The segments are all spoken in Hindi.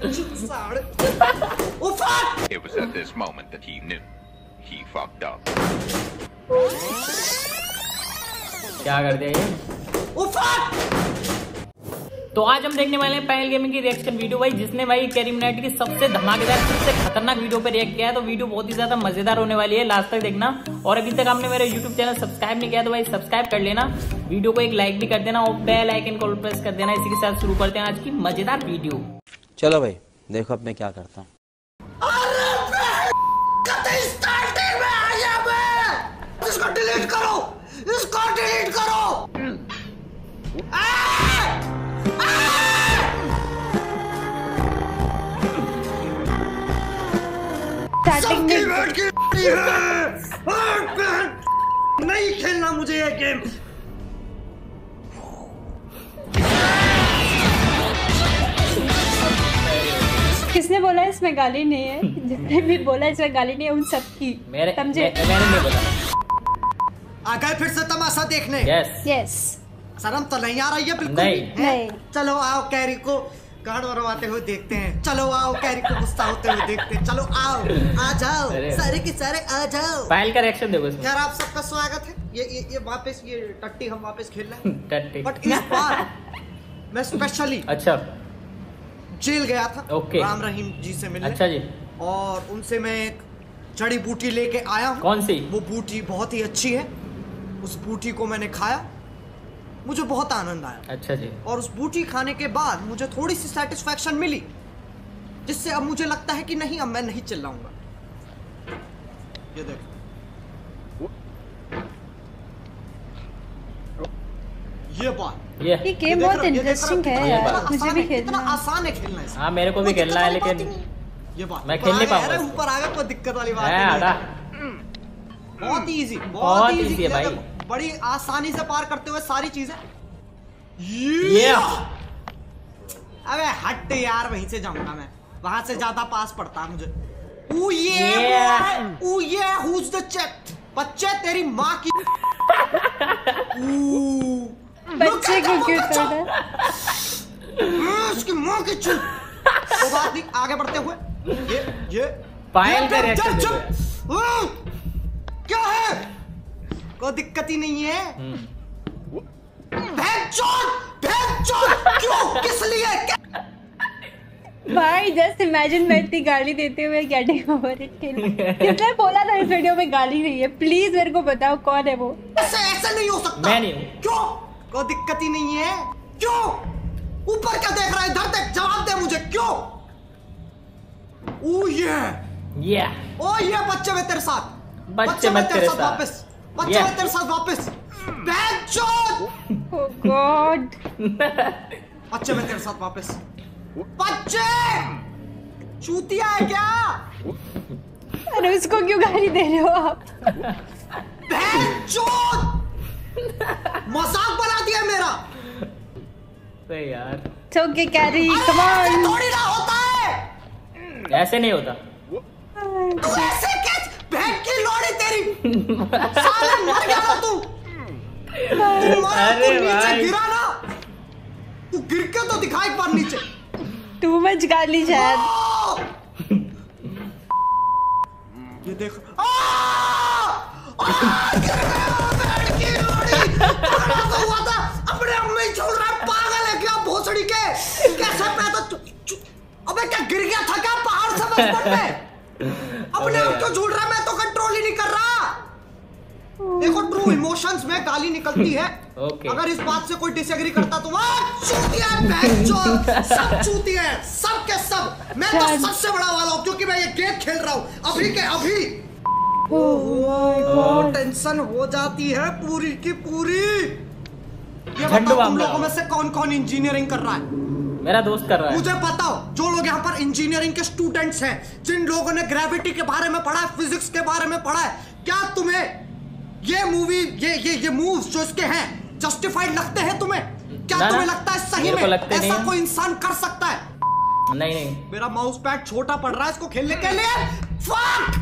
It was at this moment that he knew he fucked up. क्या कर दिया ये? तो आज हम देखने वाले हैं पायल गेमिंग की रिएक्शन वीडियो भाई, जिसने भाई कैरी मिनाटी की सबसे धमाकेदार सबसे खतरनाक वीडियो पे रिएक्ट किया है। तो वीडियो बहुत ही ज्यादा मजेदार होने वाली है, लास्ट तक देखना। और अभी तक आपने मेरा यूट्यूब चैनल सब्सक्राइब नहीं किया तो भाई सब्सक्राइब कर लेना, वीडियो को एक लाइक भी कर देना और बेल आइकन को प्रेस कर देना। इसी के साथ शुरू करते हैं आज की मजेदार वीडियो। चलो भाई देखो अब मैं क्या करता हूँ। इसको डिलीट करो, इसको डिलीट करो। नहीं खेलना मुझे ये गेम। किसने बोला इसमें गाली नहीं है? जिसने भी बोला इसमें गाली नहीं है उन सब की समझे? मैंने नहीं बोला। आ गए फिर से तमाशा देखने। यस शर्म तो नहीं आ रही है बिल्कुल? नहीं। चलो आओ कैरी को गाड़ मरवाते हुए देखते हैं। चलो आओ कैरी को गुस्सा होते हुए देखते हैं। चलो आओ, आ जाओ सारे के सारे आ जाओ। पायल का रिएक्शन देखो इसमें। खैर आप सबका स्वागत है। ये वापस ये टट्टी हम वापस खेल रहे हैं। टट्टी। बट इस बार मैं स्पेशली अच्छा जेल गया था। ओके। राम रहीम जी से मिलने। अच्छा जी। और उनसे मैं एक जड़ी बूटी लेके आया हूँ। कौन सी? वो बूटी बहुत ही अच्छी है। उस बूटी को मैंने खाया, मुझे बहुत आनंद आया। अच्छा जी। और उस बूटी खाने के बाद मुझे थोड़ी सी सेटिस्फैक्शन मिली, जिससे अब मुझे लगता है कि नहीं अब मैं नहीं चिल्लाऊंगा। ये देखो, ये बात ये गेम बहुत इंटरेस्टिंग है यार, मुझे भी खेलना इतना आसान है खेलना है। हाँ मेरे को भी खेलना है, लेकिन ये बात मैं खेल नहीं पाऊंगा। ऊपर आ गया, कोई दिक्कत वाली बात नहीं। बहुत इजी, बहुत इजी है भाई। बड़ी आसानी से पार करते हुए सारी चीजें। ये अबे हट यार, वहीं से जाऊंगा मैं, वहां से ज्यादा पास पड़ता है मुझे। Who's the check? बच्चे तेरी माँ की बच्चे को क्यों तोड़ा? उसकी माँ की चूत। वो बात नहीं, आगे बढ़ते हुए ये पायल का रिएक्शन देखो। क्या है? कोई दिक्कत ही नहीं है। क्यों? किस लिए? भाई जस्ट इमेजिन मैं इतनी गाली देते हुए गेटिंग ओवर इट। किसने बोला था इस वीडियो में गाली नहीं है? प्लीज मेरे को बताओ कौन है वो। ऐसे नहीं हो सकता। मैं नहीं हूँ। क्यों? कोई दिक्कत ही नहीं है। क्यों? ऊपर क्या देख रहा है? इधर देख, जवाब दे मुझे। क्यों? ओ ये बच्चे में तेरे साथ, बच्चे में तेरे साथ वापस, बच्चे में तेरे साथ वापस। Oh god. बच्चे में तेरे साथ वापस। बच्चे चूतिया है क्या? अरे उसको क्यों गाली दे रहे हो आप? मजाक बना दिया मेरा। सही यार। Okay Carry come on. थोड़ी ना होता है, ऐसे नहीं होता। तू ऐसे कैसे? बहन की लोड़ी तेरी। साला मर गया ना तू। अरे नीचे गिरा ना, तू गिर के तो दिखा एक बार नीचे। टू मच गाली शायद। ये देखो, हुआ था अपने अम्मी छोड़ रहा है। पागल है क्या भोसड़ी के? कैसे पैदा? अबे क्या गिर गया था क्या पहाड़ से बचपन में? अपने आप क्यों झूठ रहा? मैं तो कंट्रोल ही नहीं कर रहा। देखो ट्रू इमोशंस में गाली निकलती है। अगर इस बात से कोई डिसएग्री करता तो चूतिया है, सब चूतिया है, सब के सब। मैं तो सबसे बड़ा वाला हूँ क्योंकि मैं ये गेम खेल रहा हूँ अभी के अभी। टेंशन हो जाती है पूरी की पूरी। ये बताओ तुम लोगों में से कौन कौन इंजीनियरिंग कर रहा है? मेरा दोस्त कर रहा है। मुझे बताओ, जो लोग यहाँ पर इंजीनियरिंग के स्टूडेंट्स हैं, जिन लोगों ने ग्रेविटी के बारे में पढ़ा है, फिजिक्स के बारे में पढ़ा है, क्या तुम्हें ये मूवी ये मूव्स जो इसके हैं जस्टिफाइड लगते हैं तुम्हें? क्या तुम्हें लगता है सही में ऐसा कोई इंसान कर सकता है? नहीं। मेरा माउस पैड छोटा पड़ रहा है इसको खेलने के लिए। फक!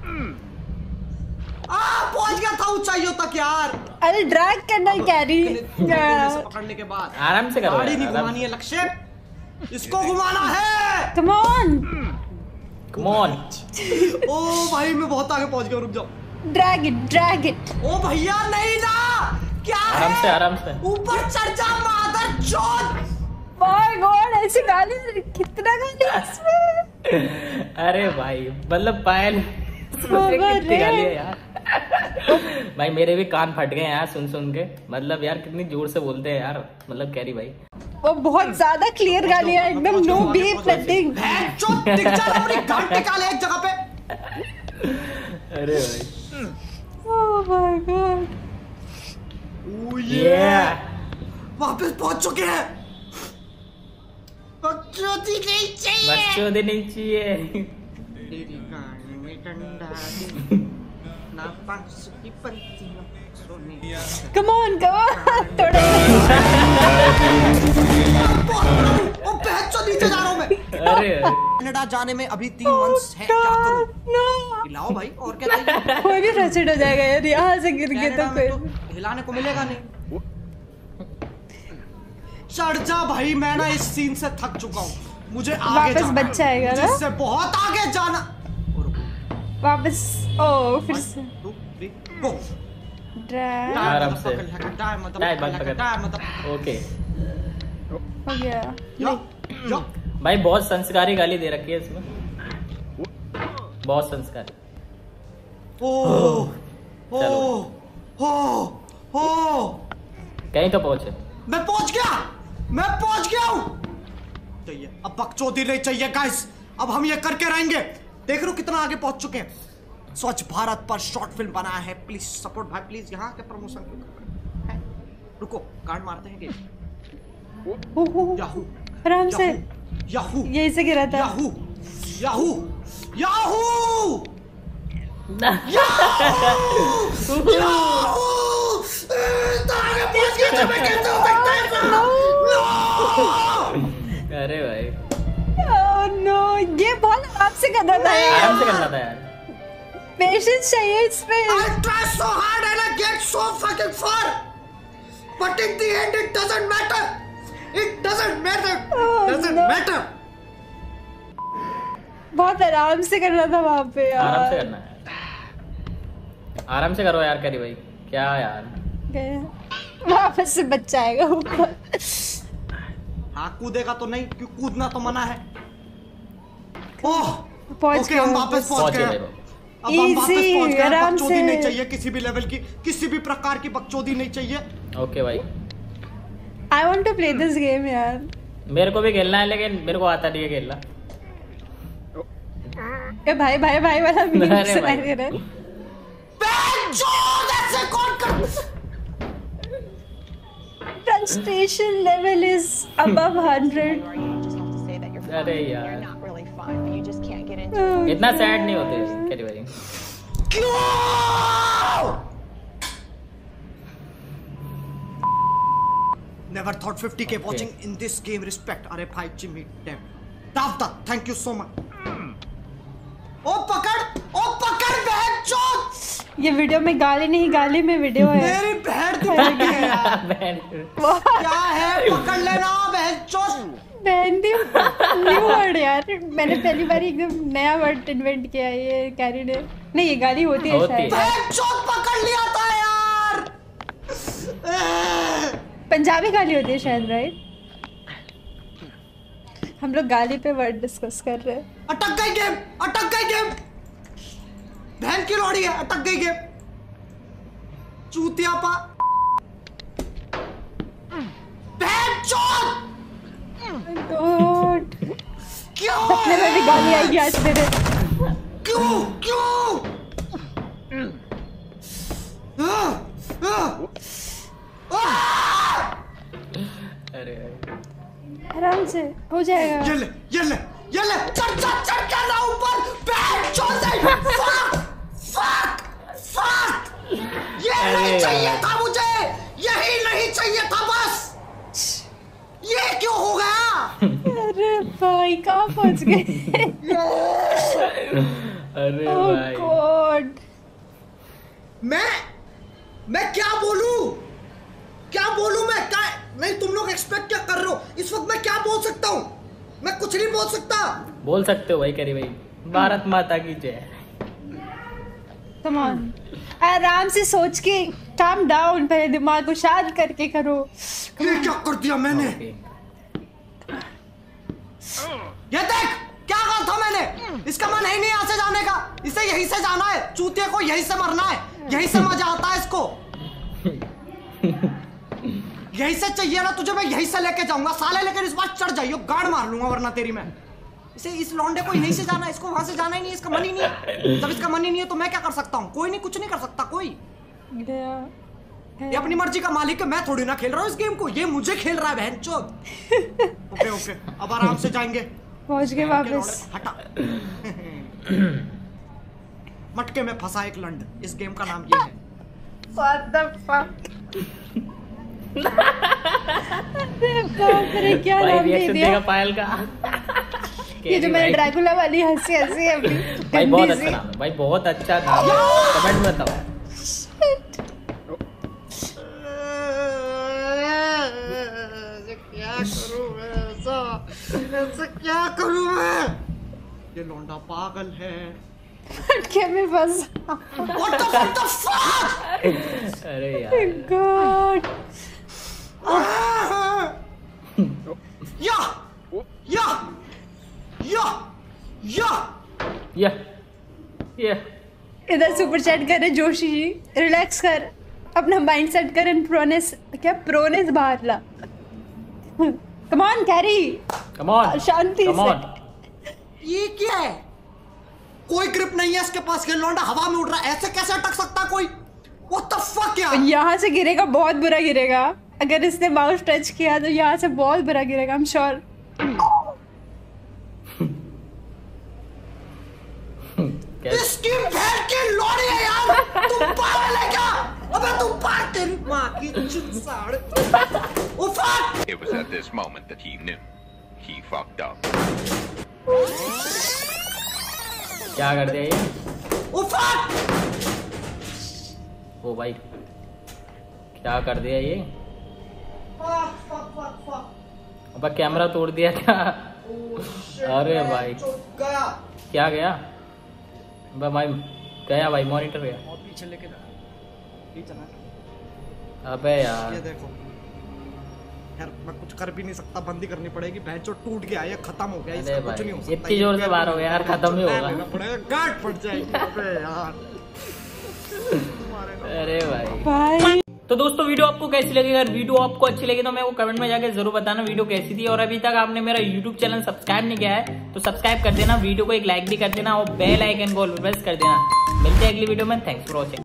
पहुंच गया था ऊंचाइयों तक यार। अरे ड्रैग करना कैरी पकड़ने के बाद आराम से करो। गाड़ी नहीं घुमानी है लक्ष्य। इसको घुमाना है। Come on come on. ओ भाई मैं बहुत आगे पहुंच गया, रुक जाओ। Drag it. ओ भैया नहीं ना, क्या आराम से है? आराम से। ऊपर चढ़ जा मादरचोद। माय गॉड, ऐसी गाली, कितना गाली इसमें। अरे भाई मतलब पायल कितनी गाली है यार। भाई मेरे भी कान फट गए यार सुन के, मतलब यार कितनी जोर से बोलते हैं यार, मतलब कैरी भाई वो बहुत ज्यादा क्लियर गाली है, एकदम नो बीप नथिंग। चुप टिक जा, अपनी गांड टिका ले एक जगह पे। अरे भाई ओह माय गॉड। ओ ये वापस पहुंच चुके हैं। बकचोदी नहीं चाहिए, बकचोदी नहीं चाहिए। तेरी गाड़ी में डंडा दे, ना पास की पंक्तियों सोने। कम ऑन थोड़ा। ओ बहचोद नीचे जा रहा हूं मैं। अरे कनाडा जाने में अभी 3 मंथ्स है, क्या करूं? नो, हिलाओ भाई, और क्या चाहिए? कोई भी फ्रस्ट्रेट हो जाएगा यार, यहाँ से गिर गए तो कनाडा में फिर। तो हिलाने को मिलेगा नहीं। चढ़ जा भाई, मैं ना इस सीन से थक चुका हूँ, मुझे आगे वापस जाना है। बच्चा आएगा ना? मुझे बहुत आगे जाना। वापस ओ फिर से 1 2 3 गो। ड्रैग आराम से। टाइम ओके हो गया। भाई बहुत संस्कारी गाली दे रखी है इसमें, बहुत संस्कारी। ओ चलो। ओ कहीं तो पहुंचे। मैं पहुंच गया हूँ। चाहिए अब बकचोदी नहीं चाहिए गाइस, अब हम ये करके रहेंगे। देख रहे हो कितना आगे पहुंच चुके हैं। स्वच्छ भारत पर शॉर्ट फिल्म बनाया है, प्लीज सपोर्ट भाई, प्लीज। यहाँ के प्रमोशन क्यों कर रहे हैं? रुको, कार्ड मारते हैं याहू आराम से। याहू यही से गिरा था। याहू याहू याहू आगे पहुंच गया तो मैं कैसे हो सकता है? अरे भाई ओह नो, ये बहुत आराम से करना था यार। आराम से करना था यार, पेशेंस चाहिए इसमें। I try so hard and I get so fucking far, but in the end it doesn't matter. It doesn't matter. Doesn't matter. बहुत आराम से करना था वहाँ पे यार। आराम से करना है, आराम से करो यार कैरी भाई, क्या यार। वापस से बच्चा आएगा ऊपर। हाँ कूदेगा तो नहीं, क्यों कूदना तो मना है। ओह पहुंच ओके, गए हम वापस पहुंच गए। भाई अब हम वापस Easy, पहुंच गए। आराम बकचोदी से। नहीं चाहिए किसी भी लेवल की, किसी भी प्रकार की बकचोदी नहीं चाहिए। ओके भाई, I want to play this game यार। मेरे को भी खेलना है लेकिन मेरे को आता नहीं है खेलना। ए भाई भाई भाई वाला मीम अरे सुनाई भाई। दे रहा है। बेंचोद, ऐसे कौन कर? Frustration level is above 100. अरे यार not really fun, but you just can't get into it. इतना सैड नहीं होते कैरी भाई। क्यों? Never thought 50k watching in this game. Respect. अरे भाई जिमी डैम दावता, थैंक यू सो मच। ओ पकड़ बेंचोद। ये वीडियो में गाली नहीं, गाली में वीडियो है। मेरी बहन दिखाई है यार। क्या है, पकड़ लेना बेंचोद। बहनदी न्यू वर्ड यार, मैंने पहली बार एकदम नया वर्ड इन्वेंट किया है ये कैरी ने। नहीं ये गाली होती है होती है। शायद। बेंचोद पकड़ लिया था यार। पंजाबी गाली होती है शायद, राइट? हम लोग गाली पे वर्ड डिस्कस कर रहे हैं। अटक गई गेम। बहन की लोड़ी है, अटक गई गेम। चूतिया पा बेंचोद। गॉड, क्यों सपने में भी गाली आएगी आज मेरे। क्यों अरे आराम से हो जाएगा। ये ले चढ़ के ना ऊपर। बेंचोद फक ये नहीं चाहिए था मुझे, यही नहीं चाहिए था बस। ये क्यों हो गया? अरे भाई कहाँ पहुंच गए? अरे ओह भाई गॉड, मैं क्या बोलूं मैं? क्या नहीं, तुम लोग एक्सपेक्ट क्या कर रहे हो? इस वक्त मैं क्या बोल सकता हूँ? मैं कुछ नहीं बोल सकता। बोल सकते हो भाई कैरी भाई। भारत माता की जय। कम ऑन, आराम से सोच के, काम डाउन, पहले दिमाग को शांत करके करो। ये क्या कर दिया मैंने? ये देख क्या कहा था मैंने, इसका मन है नहीं यहाँ से जाने का, इसे यहीं से जाना है, चूतिए को यहीं से मरना है, यहीं से मजा आता है इसको। यहीं से चाहिए ना तुझे, मैं यहीं से लेके जाऊंगा साले, लेकिन इस बार चढ़ जाइयो, गाड़ मार लूंगा वरना तेरी मैं। इसे, इस लौंडे को यहीं से जाना है, इसको वहां से जाना ही नहीं, इसका मन ही नहीं है। जब इसका मन ही नहीं है तो मैं क्या कर सकता हूँ? कोई नहीं, कुछ नहीं कर सकता कोई। ये अपनी मर्जी का मालिक है, मैं थोड़ी ना खेल रहा हूँ इस गेम को, ये मुझे खेल रहा है बहनचोद। ओके ओके, अब आराम से जाएंगे। पहुंच गए वापस। हटा। मटके में फंसा एक लंड, इस गेम का नाम ये है। What the fuck? अरे क्या भाई नाम दे रिएक्शन दिया? देगा पायल का। ये जो मैंने ड्रैकुला वाली हंसी हंसी है अभी, भाई बहुत गंदी अच्छा सी। नाम है भाई, बहुत अच्छा नाम है। कमेंट में बताओ। क्या करूं मैं ऐसा क्या करूं मैं? ये लौंडा पागल है। मटके में फंस। What the fuck? अरे यार गॉड। या या या या ये इधर सुपर चैट कर रहे जोशी जी, रिलैक्स कर, अपना माइंड सेट कर, एंड प्रोनेस क्या प्रोनेस बाहर ला। Come on Carry, come on Shanti come on. से। ये क्या है? कोई ग्रिप नहीं है इसके पास, ये लौंडा हवा में उड़ रहा है, ऐसे कैसे अटक सकता कोई? What the fuck यार? यहाँ से गिरेगा, बहुत बुरा गिरेगा, अगर इसने माउस टच किया तो यहाँ से बहुत बुरा गिरेगा, आई एम श्योर। इसकी बहन की लोड़ी है यार, तुम पागल है क्या? अबे तुम पागल, तेरी माँ की चुनसाड़। ओ fuck! It was at this moment that he knew. He fucked up. क्या कर दिया ये? ओ fuck! ओ भाई क्या कर दिया ये? fuck. अब कैमरा तोड़ दिया क्या? अरे भाई गया। क्या गया? भाई गया भाई, मॉनिटर गया। और पीछे लेके जा, पीछे ना। अबे यार ये देखो यार, मैं कुछ कर भी नहीं सकता, बंदी करनी पड़ेगी। भैंचो टूट गया, ये खत्म हो गया, इसका कुछ नहीं हो सकता। इतनी जोर से बाहर हो गया यार, खत्म ही होगा। पड़ेगा, गांठ फट जाएगी। अबे यार अरे भाई भाई तो दोस्तों वीडियो आपको कैसी लगी? अगर वीडियो आपको अच्छी लगी तो मेरे को कमेंट में जाकर जरूर बताना वीडियो कैसी थी। और अभी तक आपने मेरा यूट्यूब चैनल सब्सक्राइब नहीं किया है तो सब्सक्राइब कर देना, वीडियो को एक लाइक भी कर देना और बेल आइकन को प्रेस कर देना। मिलते हैं अगली वीडियो में। Thanks for watching.